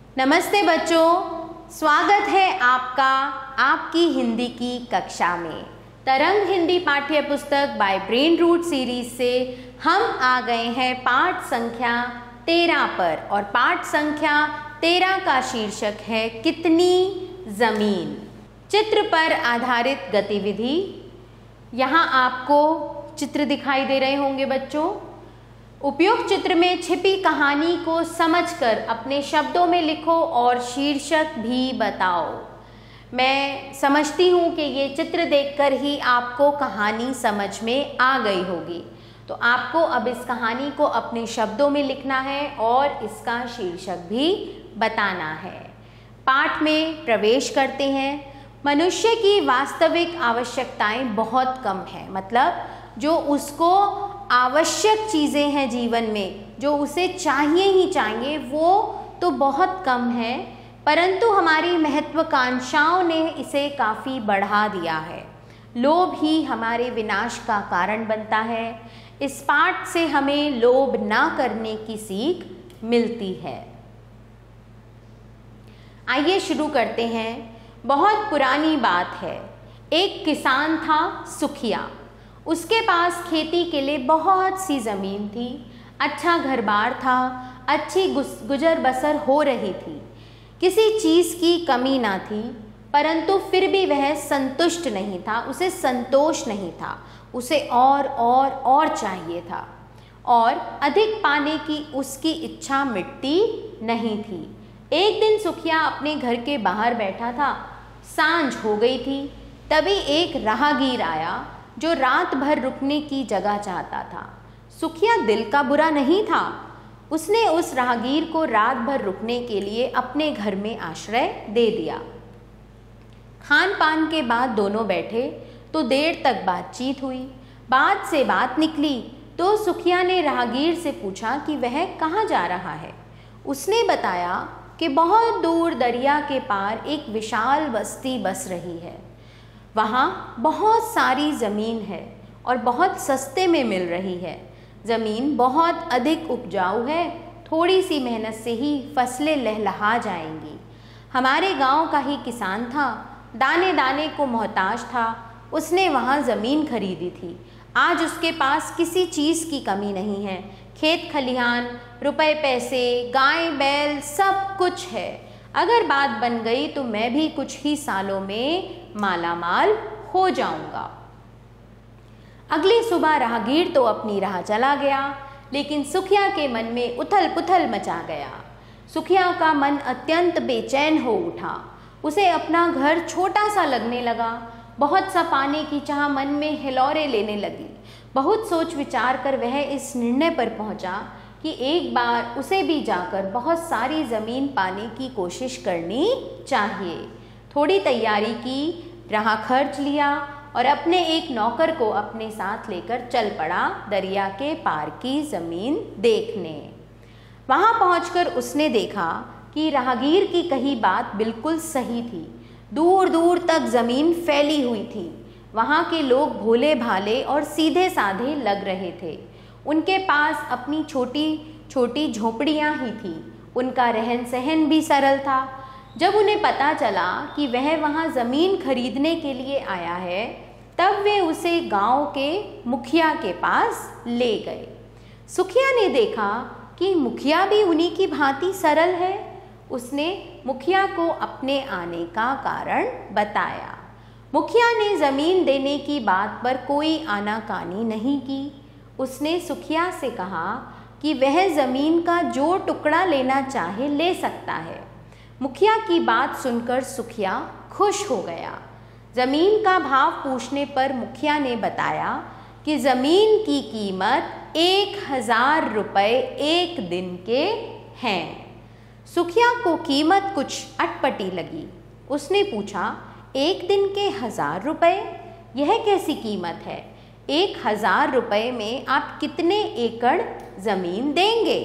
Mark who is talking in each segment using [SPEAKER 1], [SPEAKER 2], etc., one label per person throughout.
[SPEAKER 1] नमस्ते बच्चों, स्वागत है आपका आपकी हिंदी की कक्षा में। तरंग हिंदी पाठ्य पुस्तक बाय ब्रेन रूट सीरीज से हम आ गए हैं पाठ संख्या 13 पर और पाठ संख्या 13 का शीर्षक है कितनी ज़मीन। चित्र पर आधारित गतिविधि। यहाँ आपको चित्र दिखाई दे रहे होंगे बच्चों। उपयुक्त चित्र में छिपी कहानी को समझकर अपने शब्दों में लिखो और शीर्षक भी बताओ। मैं समझती हूँ कि ये चित्र देखकर ही आपको कहानी समझ में आ गई होगी, तो आपको अब इस कहानी को अपने शब्दों में लिखना है और इसका शीर्षक भी बताना है। पाठ में प्रवेश करते हैं। मनुष्य की वास्तविक आवश्यकताएं बहुत कम हैं, मतलब जो उसको आवश्यक चीज़ें हैं जीवन में, जो उसे चाहिए ही चाहिए, वो तो बहुत कम है, परंतु हमारी महत्वाकांक्षाओं ने इसे काफ़ी बढ़ा दिया है। लोभ ही हमारे विनाश का कारण बनता है। इस पाठ से हमें लोभ ना करने की सीख मिलती है। आइए शुरू करते हैं। बहुत पुरानी बात है। एक किसान था सुखिया। उसके पास खेती के लिए बहुत सी ज़मीन थी, अच्छा घर बार था, अच्छी गुजर बसर हो रही थी, किसी चीज़ की कमी ना थी, परंतु फिर भी वह संतुष्ट नहीं था, उसे संतोष नहीं था, उसे और चाहिए था और अधिक पाने की उसकी इच्छा मिटती नहीं थी। एक दिन सुखिया अपने घर के बाहर बैठा था। सांझ हो गई थी। तभी एक राहगीर आया जो रात भर रुकने की जगह चाहता था। सुखिया दिल का बुरा नहीं था। उसने उस राहगीर को रात भर रुकने के लिए अपने घर में आश्रय दे दिया। खान पान के बाद दोनों बैठे तो देर तक बातचीत हुई। बात से बात निकली तो सुखिया ने राहगीर से पूछा कि वह कहाँ जा रहा है। उसने बताया कि बहुत दूर दरिया के पार एक विशाल बस्ती बस रही है। वहाँ बहुत सारी ज़मीन है और बहुत सस्ते में मिल रही है। ज़मीन बहुत अधिक उपजाऊ है, थोड़ी सी मेहनत से ही फसलें लहलहा जाएंगी। हमारे गांव का ही किसान था, दाने दाने को मोहताज था। उसने वहाँ ज़मीन खरीदी थी। आज उसके पास किसी चीज़ की कमी नहीं है। खेत खलिहान, रुपए पैसे, गाय बैल सब कुछ है। अगर बात बन गई तो मैं भी कुछ ही सालों में मालामाल हो जाऊंगा। अगली सुबह राहगीर तो अपनी राह चला गया, लेकिन सुखिया के मन में उथल पुथल मचा गया। सुखिया का मन अत्यंत बेचैन हो उठा। उसे अपना घर छोटा सा लगने लगा। बहुत सा पाने की चाह मन में हिलोरे लेने लगी। बहुत सोच विचार कर वह इस निर्णय पर पहुंचा कि एक बार उसे भी जाकर बहुत सारी ज़मीन पाने की कोशिश करनी चाहिए। थोड़ी तैयारी की, राह खर्च लिया और अपने एक नौकर को अपने साथ लेकर चल पड़ा दरिया के पार की ज़मीन देखने। वहाँ पहुंचकर उसने देखा कि राहगीर की कही बात बिल्कुल सही थी। दूर दूर तक ज़मीन फैली हुई थी। वहाँ के लोग भोले भाले और सीधे साधे लग रहे थे। उनके पास अपनी छोटी छोटी झोपड़ियाँ ही थीं। उनका रहन सहन भी सरल था। जब उन्हें पता चला कि वह वहाँ ज़मीन खरीदने के लिए आया है, तब वे उसे गांव के मुखिया के पास ले गए। सुखिया ने देखा कि मुखिया भी उन्हीं की भांति सरल है। उसने मुखिया को अपने आने का कारण बताया। मुखिया ने ज़मीन देने की बात पर कोई आनाकानी नहीं की। उसने सुखिया से कहा कि वह ज़मीन का जो टुकड़ा लेना चाहे ले सकता है। मुखिया की बात सुनकर सुखिया खुश हो गया। ज़मीन का भाव पूछने पर मुखिया ने बताया कि ज़मीन की कीमत 1000 रुपये एक दिन के हैं। सुखिया को कीमत कुछ अटपटी लगी। उसने पूछा, एक दिन के 1000 रुपये? यह कैसी कीमत है? 1000 रुपये में आप कितने एकड़ ज़मीन देंगे?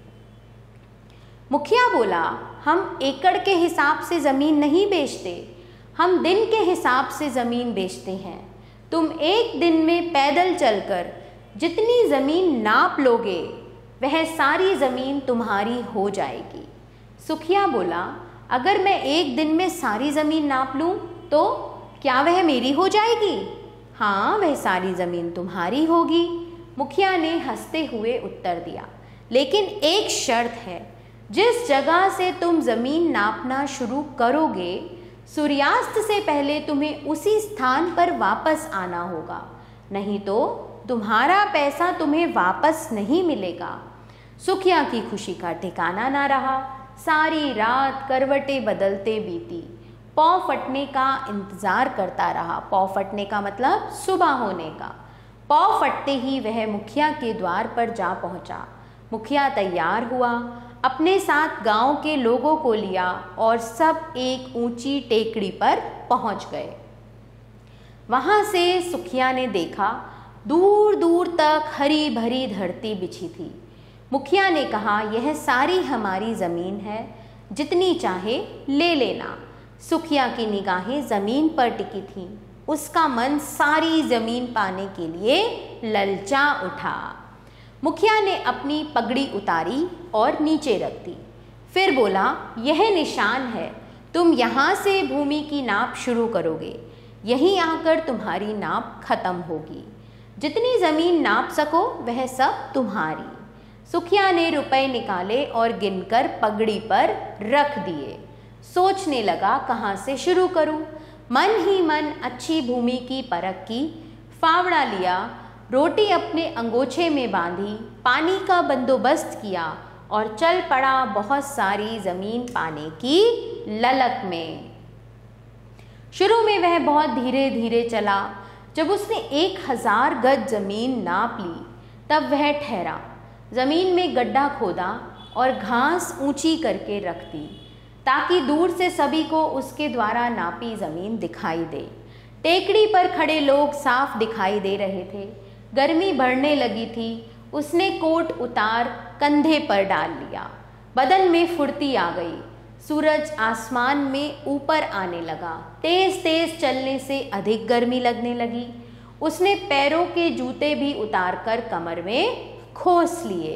[SPEAKER 1] मुखिया बोला, हम एकड़ के हिसाब से ज़मीन नहीं बेचते, हम दिन के हिसाब से ज़मीन बेचते हैं। तुम एक दिन में पैदल चलकर जितनी ज़मीन नाप लोगे वह सारी ज़मीन तुम्हारी हो जाएगी। सुखिया बोला, अगर मैं एक दिन में सारी ज़मीन नाप लूँ तो क्या वह मेरी हो जाएगी? हाँ, वह सारी ज़मीन तुम्हारी होगी। मुखिया ने हंसते हुए उत्तर दिया, लेकिन एक शर्त है, जिस जगह से तुम ज़मीन नापना शुरू करोगे, सूर्यास्त से पहले तुम्हें उसी स्थान पर वापस आना होगा, नहीं तो तुम्हारा पैसा तुम्हें वापस नहीं मिलेगा। सुखिया की खुशी का ठिकाना ना रहा। सारी रात करवटें बदलते बीती, पौ फटने का इंतज़ार करता रहा। पौ फटने का मतलब सुबह होने का। पौ फटते ही वह मुखिया के द्वार पर जा पहुंचा। मुखिया तैयार हुआ, अपने साथ गांव के लोगों को लिया और सब एक ऊंची टेकड़ी पर पहुंच गए। वहां से सुखिया ने देखा, दूर दूर तक हरी भरी धरती बिछी थी। मुखिया ने कहा, यह सारी हमारी ज़मीन है, जितनी चाहे ले लेना। सुखिया की निगाहें ज़मीन पर टिकी थीं। उसका मन सारी ज़मीन पाने के लिए ललचा उठा। मुखिया ने अपनी पगड़ी उतारी और नीचे रख दी। फिर बोला, यह निशान है, तुम यहाँ से भूमि की नाप शुरू करोगे। यहीं आकर तुम्हारी नाप खत्म होगी। जितनी ज़मीन नाप सको वह सब तुम्हारी। सुखिया ने रुपए निकाले और गिनकर पगड़ी पर रख दिए। सोचने लगा, कहाँ से शुरू करूं? मन ही मन अच्छी भूमि की परख की। फावड़ा लिया, रोटी अपने अंगोछे में बांधी, पानी का बंदोबस्त किया और चल पड़ा बहुत सारी ज़मीन पाने की ललक में। शुरू में वह बहुत धीरे धीरे चला। जब उसने 1000 गज ज़मीन नाप ली तब वह ठहरा। ज़मीन में गड्ढा खोदा और घास ऊंची करके रख दी, ताकि दूर से सभी को उसके द्वारा नापी ज़मीन दिखाई दे। टेकड़ी पर खड़े लोग साफ दिखाई दे रहे थे। गर्मी बढ़ने लगी थी। उसने कोट उतार कंधे पर डाल लिया। बदन में फुर्ती आ गई। सूरज आसमान में ऊपर आने लगा। तेज तेज चलने से अधिक गर्मी लगने लगी। उसने पैरों के जूते भी उतारकर कमर में खोस लिए।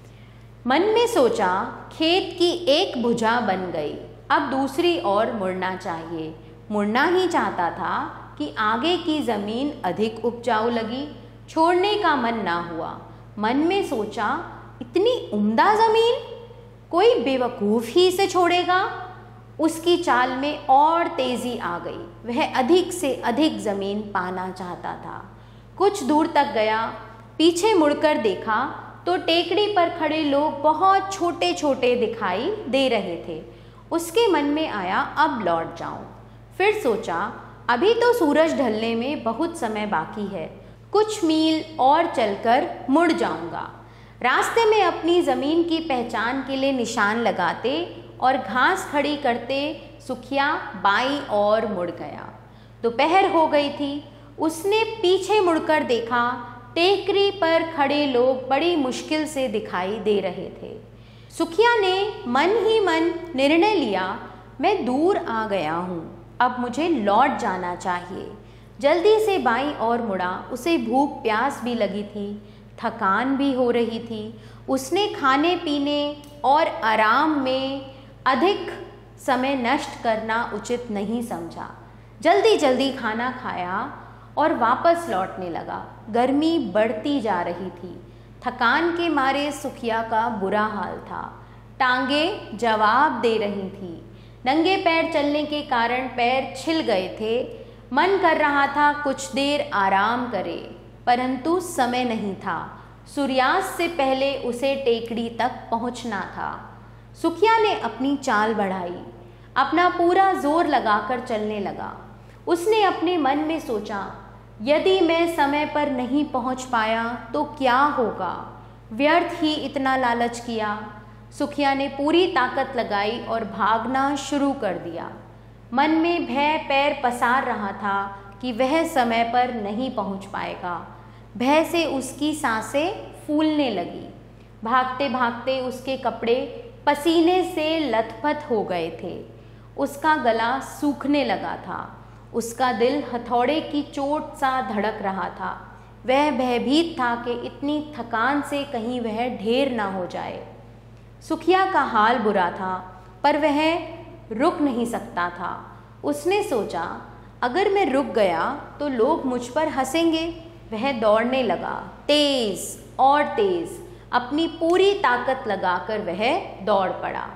[SPEAKER 1] मन में सोचा, खेत की एक भुजा बन गई, अब दूसरी ओर मुड़ना चाहिए। मुड़ना ही चाहता था कि आगे की ज़मीन अधिक उपजाऊ लगी। छोड़ने का मन ना हुआ। मन में सोचा, इतनी उम्दा ज़मीन कोई बेवकूफ़ ही से छोड़ेगा। उसकी चाल में और तेज़ी आ गई। वह अधिक से अधिक ज़मीन पाना चाहता था। कुछ दूर तक गया, पीछे मुड़कर देखा तो टेकड़ी पर खड़े लोग बहुत छोटे छोटे दिखाई दे रहे थे। उसके मन में आया, अब लौट जाऊं। फिर सोचा, अभी तो सूरज ढलने में बहुत समय बाकी है, कुछ मील और चलकर मुड़ जाऊंगा। रास्ते में अपनी ज़मीन की पहचान के लिए निशान लगाते और घास खड़ी करते सुखिया बाईं ओर मुड़ गया। दोपहर हो गई थी। उसने पीछे मुड़कर देखा, टेकरी पर खड़े लोग बड़ी मुश्किल से दिखाई दे रहे थे। सुखिया ने मन ही मन निर्णय लिया, मैं दूर आ गया हूँ, अब मुझे लौट जाना चाहिए। जल्दी से बाईं ओर मुड़ा। उसे भूख प्यास भी लगी थी, थकान भी हो रही थी। उसने खाने पीने और आराम में अधिक समय नष्ट करना उचित नहीं समझा। जल्दी जल्दी खाना खाया और वापस लौटने लगा। गर्मी बढ़ती जा रही थी। थकान के मारे सुखिया का बुरा हाल था। टांगें जवाब दे रही थी। नंगे पैर चलने के कारण पैर छिल गए थे। मन कर रहा था कुछ देर आराम करे, परंतु समय नहीं था। सूर्यास्त से पहले उसे टेकड़ी तक पहुंचना था। सुखिया ने अपनी चाल बढ़ाई, अपना पूरा जोर लगाकर चलने लगा। उसने अपने मन में सोचा, यदि मैं समय पर नहीं पहुंच पाया तो क्या होगा? व्यर्थ ही इतना लालच किया। सुखिया ने पूरी ताकत लगाई और भागना शुरू कर दिया। मन में भय पैर पसार रहा था कि वह समय पर नहीं पहुंच पाएगा। भय से उसकी सांसें फूलने लगी। भागते भागते उसके कपड़े पसीने से लथपथ हो गए थे। उसका गला सूखने लगा था। उसका दिल हथौड़े की चोट सा धड़क रहा था। वह भयभीत था कि इतनी थकान से कहीं वह ढेर ना हो जाए। सुखिया का हाल बुरा था, पर वह रुक नहीं सकता था। उसने सोचा, अगर मैं रुक गया तो लोग मुझ पर हंसेंगे। वह दौड़ने लगा, तेज और तेज, अपनी पूरी ताकत लगाकर वह दौड़ पड़ा।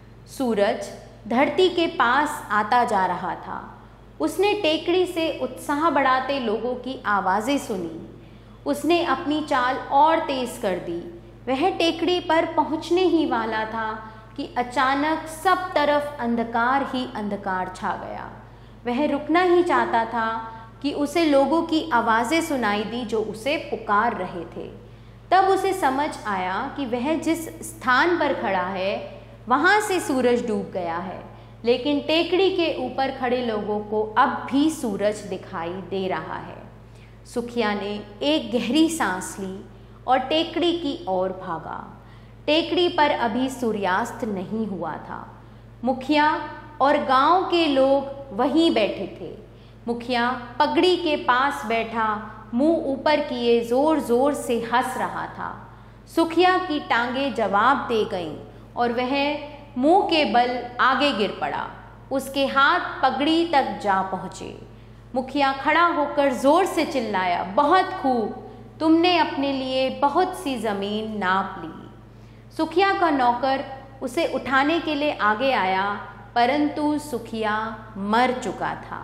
[SPEAKER 1] सूरज धरती के पास आता जा रहा था। उसने टेकड़ी से उत्साह बढ़ाते लोगों की आवाज़ें सुनी। उसने अपनी चाल और तेज़ कर दी। वह टेकड़ी पर पहुंचने ही वाला था कि अचानक सब तरफ अंधकार ही अंधकार छा गया। वह रुकना ही चाहता था कि उसे लोगों की आवाज़ें सुनाई दी जो उसे पुकार रहे थे। तब उसे समझ आया कि वह जिस स्थान पर खड़ा है वहाँ से सूरज डूब गया है, लेकिन टेकड़ी के ऊपर खड़े लोगों को अब भी सूरज दिखाई दे रहा है। सुखिया ने एक गहरी सांस ली और टेकड़ी की ओर भागा। टेकड़ी पर अभी सूर्यास्त नहीं हुआ था। मुखिया और गांव के लोग वहीं बैठे थे। मुखिया पगड़ी के पास बैठा मुंह ऊपर किए जोर जोर से हंस रहा था। सुखिया की टांगें जवाब दे गईं और वह मुंह के बल आगे गिर पड़ा। उसके हाथ पगड़ी तक जा पहुँचे। मुखिया खड़ा होकर जोर से चिल्लाया, बहुत खूब, तुमने अपने लिए बहुत सी ज़मीन नाप ली। सुखिया का नौकर उसे उठाने के लिए आगे आया, परंतु सुखिया मर चुका था।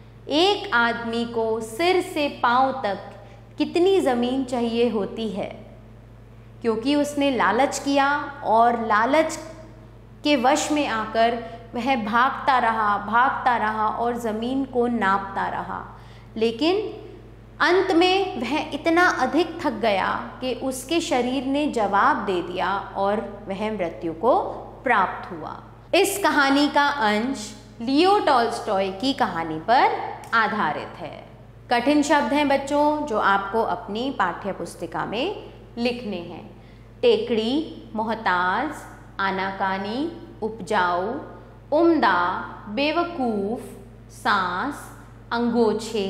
[SPEAKER 1] एक आदमी को सिर से पांव तक कितनी ज़मीन चाहिए होती है, क्योंकि उसने लालच किया और लालच के वश में आकर वह भागता रहा और ज़मीन को नापता रहा। लेकिन अंत में वह इतना अधिक थक गया कि उसके शरीर ने जवाब दे दिया और वह मृत्यु को प्राप्त हुआ। इस कहानी का अंश लियो टॉल्स्टॉय की कहानी पर आधारित है। कठिन शब्द हैं बच्चों जो आपको अपनी पाठ्य पुस्तिका में लिखने हैं। टेकड़ी, मोहताज, आनाकानी, उपजाऊ, उम्दा, बेवकूफ़, सांस, अंगोछे,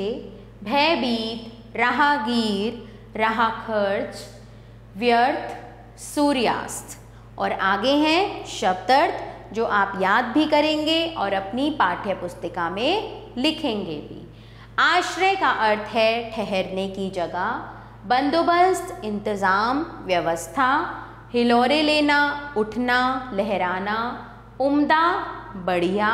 [SPEAKER 1] भयभीत, राहगीर, राह खर्च, व्यर्थ, सूर्यास्त। और आगे हैं शब्दार्थ जो आप याद भी करेंगे और अपनी पाठ्य पुस्तिका में लिखेंगे भी। आश्रय का अर्थ है ठहरने की जगह, बंदोबस्त, इंतज़ाम, व्यवस्था, हिलोरे लेना, उठना, लहराना, उम्दा, बढ़िया,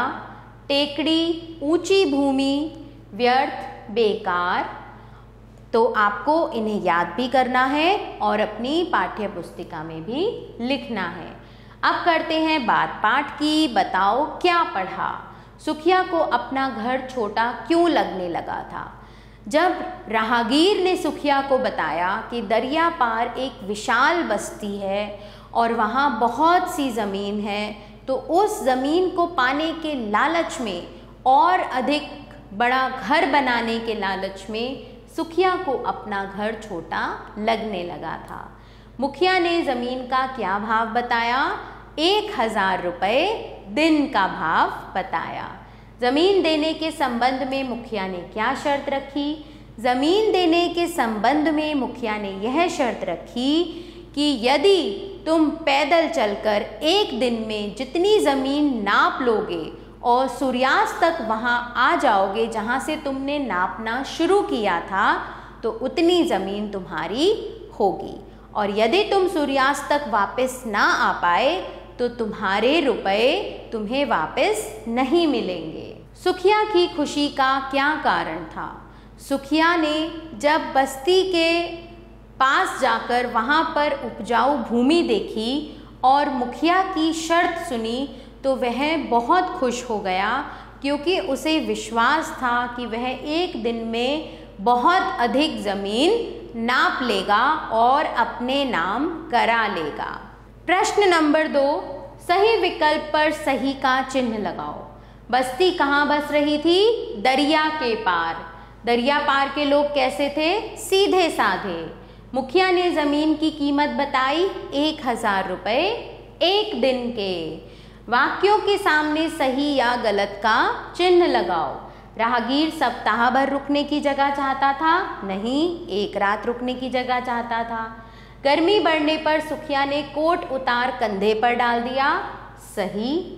[SPEAKER 1] टेकड़ी, ऊंची भूमि, व्यर्थ, बेकार। तो आपको इन्हें याद भी करना है और अपनी पाठ्य पुस्तिका में भी लिखना है। अब करते हैं बात पाठ की। बताओ क्या पढ़ा। सुखिया को अपना घर छोटा क्यों लगने लगा था? जब राहगीर ने सुखिया को बताया कि दरिया पार एक विशाल बस्ती है और वहाँ बहुत सी ज़मीन है, तो उस ज़मीन को पाने के लालच में और अधिक बड़ा घर बनाने के लालच में सुखिया को अपना घर छोटा लगने लगा था। मुखिया ने ज़मीन का क्या भाव बताया? 1000 रुपये दिन का भाव बताया। ज़मीन देने के संबंध में मुखिया ने क्या शर्त रखी? ज़मीन देने के संबंध में मुखिया ने यह शर्त रखी कि यदि तुम पैदल चलकर एक दिन में जितनी ज़मीन नाप लोगे और सूर्यास्त तक वहाँ आ जाओगे जहाँ से तुमने नापना शुरू किया था, तो उतनी ज़मीन तुम्हारी होगी। और यदि तुम सूर्यास्त तक वापस ना आ पाए तो तुम्हारे रुपए तुम्हें वापस नहीं मिलेंगे। सुखिया की खुशी का क्या कारण था? सुखिया ने जब बस्ती के पास जाकर वहाँ पर उपजाऊ भूमि देखी और मुखिया की शर्त सुनी तो वह बहुत खुश हो गया, क्योंकि उसे विश्वास था कि वह एक दिन में बहुत अधिक ज़मीन नाप लेगा और अपने नाम करा लेगा। प्रश्न नंबर 2, सही विकल्प पर सही का चिन्ह लगाओ। बस्ती कहाँ बस रही थी? दरिया के पार। दरिया पार के लोग कैसे थे? सीधे साधे। मुखिया ने ज़मीन की कीमत बताई 1000 रुपये एक दिन के। वाक्यों के सामने सही या गलत का चिन्ह लगाओ। राहगीर सप्ताह भर रुकने की जगह चाहता था? नहीं, एक रात रुकने की जगह चाहता था। गर्मी बढ़ने पर सुखिया ने कोट उतार कंधे पर डाल दिया। सही।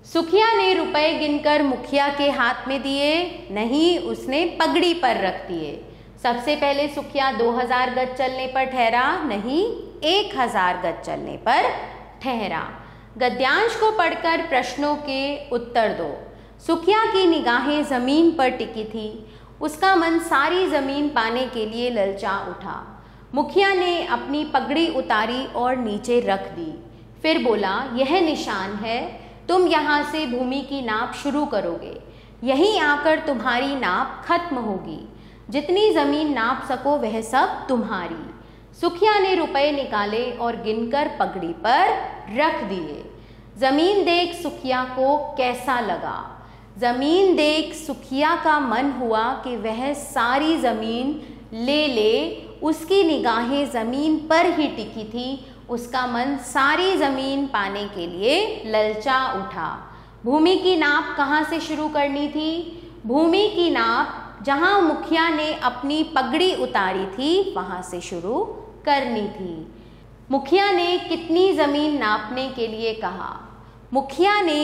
[SPEAKER 1] सुखिया ने रुपए गिनकर मुखिया के हाथ में दिए, नहीं, उसने पगड़ी पर रख दिए। सबसे पहले सुखिया 2000 गज चलने पर ठहरा, नहीं, 1000 गज चलने पर ठहरा। गद्यांश को पढ़कर प्रश्नों के उत्तर दो। सुखिया की निगाहें जमीन पर टिकी थी। उसका मन सारी जमीन पाने के लिए ललचा उठा। मुखिया ने अपनी पगड़ी उतारी और नीचे रख दी। फिर बोला, यह निशान है, तुम यहाँ से भूमि की नाप शुरू करोगे। यहीं आकर तुम्हारी नाप खत्म होगी। जितनी जमीन नाप सको वह सब तुम्हारी। सुखिया ने रुपए निकाले और गिनकर पगड़ी पर रख दिए। जमीन देख सुखिया को कैसा लगा? जमीन देख सुखिया का मन हुआ कि वह सारी जमीन ले ले। उसकी निगाहें जमीन पर ही टिकी थी। उसका मन सारी जमीन पाने के लिए ललचा उठा। भूमि की नाप कहाँ से शुरू करनी थी? भूमि की नाप जहाँ मुखिया ने अपनी पगड़ी उतारी थी वहाँ से शुरू करनी थी। मुखिया ने कितनी जमीन नापने के लिए कहा? मुखिया ने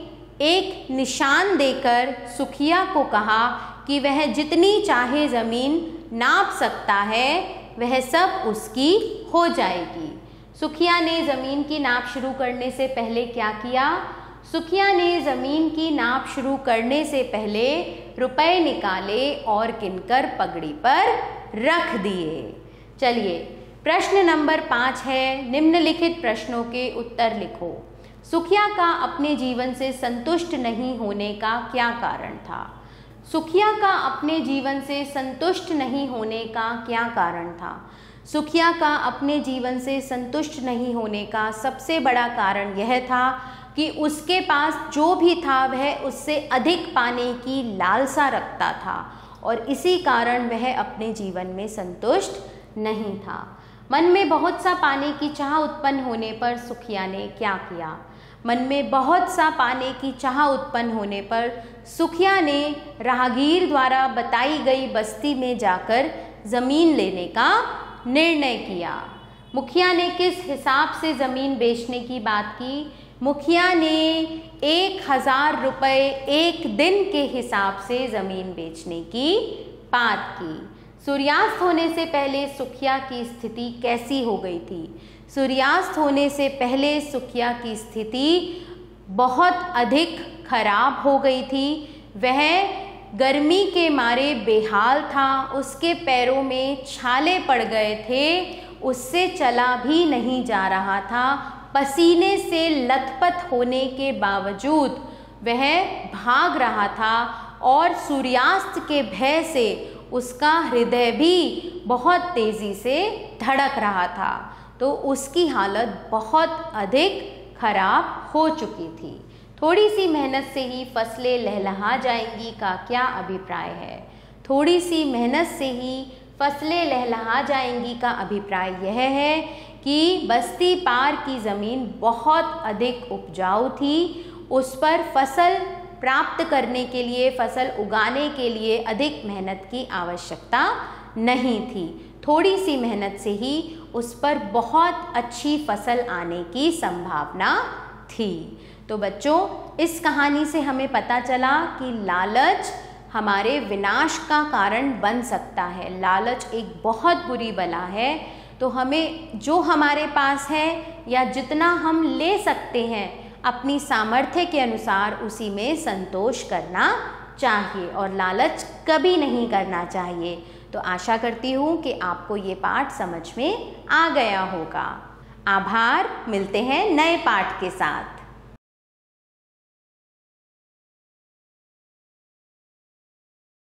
[SPEAKER 1] एक निशान देकर सुखिया को कहा कि वह जितनी चाहे जमीन नाप सकता है, वह सब उसकी हो जाएगी। सुखिया ने ज़मीन की नाप शुरू करने से पहले क्या किया? सुखिया ने ज़मीन की नाप शुरू करने से पहले रुपए निकाले और गिनकर पगड़ी पर रख दिए। चलिए, प्रश्न नंबर 5 है, निम्नलिखित प्रश्नों के उत्तर लिखो। सुखिया का अपने जीवन से संतुष्ट नहीं होने का क्या कारण था? सुखिया का अपने जीवन से संतुष्ट नहीं होने का क्या कारण था? सुखिया का अपने जीवन से संतुष्ट नहीं होने का सबसे बड़ा कारण यह था कि उसके पास जो भी था वह उससे अधिक पाने की लालसा रखता था और इसी कारण वह अपने जीवन में संतुष्ट नहीं था। मन में बहुत सा पाने की चाह उत्पन्न होने पर सुखिया ने क्या किया? मन में बहुत सा पाने की चाह उत्पन्न होने पर सुखिया ने राहगीर द्वारा बताई गई बस्ती में जाकर ज़मीन लेने का निर्णय किया। मुखिया ने किस हिसाब से ज़मीन बेचने की बात की? मुखिया ने 1000 रुपये एक दिन के हिसाब से ज़मीन बेचने की बात की। सूर्यास्त होने से पहले सुखिया की स्थिति कैसी हो गई थी? सूर्यास्त होने से पहले सुखिया की स्थिति बहुत अधिक खराब हो गई थी। वह गर्मी के मारे बेहाल था। उसके पैरों में छाले पड़ गए थे। उससे चला भी नहीं जा रहा था। पसीने से लथपथ होने के बावजूद वह भाग रहा था और सूर्यास्त के भय से उसका हृदय भी बहुत तेज़ी से धड़क रहा था। तो उसकी हालत बहुत अधिक खराब हो चुकी थी। थोड़ी सी मेहनत से ही फसलें लहलहा जाएंगी का क्या अभिप्राय है? थोड़ी सी मेहनत से ही फसलें लहलहा जाएंगी का अभिप्राय यह है कि बस्ती पार की ज़मीन बहुत अधिक उपजाऊ थी। उस पर फसल प्राप्त करने के लिए, फसल उगाने के लिए अधिक मेहनत की आवश्यकता नहीं थी। थोड़ी सी मेहनत से ही उस पर बहुत अच्छी फसल आने की संभावना थी। तो बच्चों, इस कहानी से हमें पता चला कि लालच हमारे विनाश का कारण बन सकता है। लालच एक बहुत बुरी बला है। तो हमें जो हमारे पास है या जितना हम ले सकते हैं अपनी सामर्थ्य के अनुसार उसी में संतोष करना चाहिए और लालच कभी नहीं करना चाहिए। तो आशा करती हूँ कि आपको ये पाठ समझ में आ गया होगा। आभार। मिलते हैं नए पाठ के साथ।